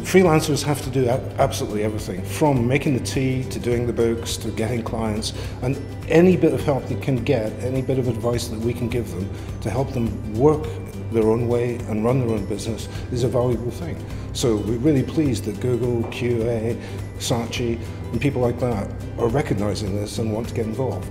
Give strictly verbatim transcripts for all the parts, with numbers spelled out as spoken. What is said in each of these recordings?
freelancers have to do absolutely everything, from making the tea to doing the books to getting clients, and any bit of help they can get, any bit of advice that we can give them to help them work their own way and run their own business is a valuable thing. So we're really pleased that Google, Q A, Saatchi and people like that are recognising this and want to get involved.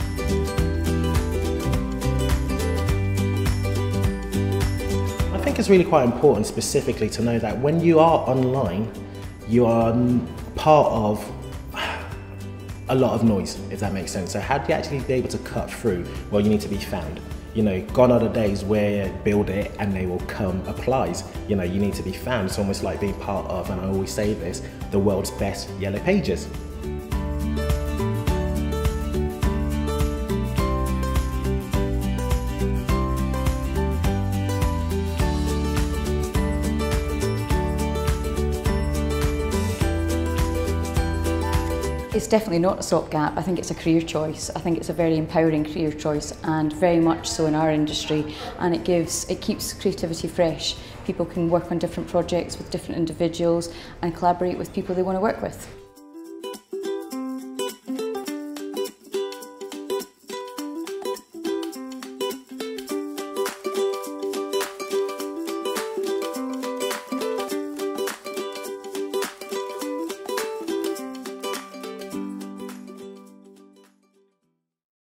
I think it's really quite important specifically to know that when you are online, you are part of a lot of noise, if that makes sense. So how do you actually be able to cut through? Well, you need to be found. You know, gone are the days where build it and they will come applies. You know, you need to be found. It's almost like being part of, and I always say this, the world's best yellow pages. It's definitely not a stopgap. I think it's a career choice. I think it's a very empowering career choice, and very much so in our industry, and it gives, it keeps creativity fresh. People can work on different projects with different individuals and collaborate with people they want to work with.